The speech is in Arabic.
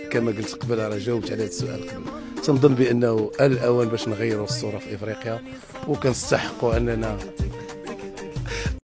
كما قلت قبل راه جاوبت على هذا السؤال قبل. تنظن بانه الاوان باش نغيروا الصوره في افريقيا، وكنستحقوا اننا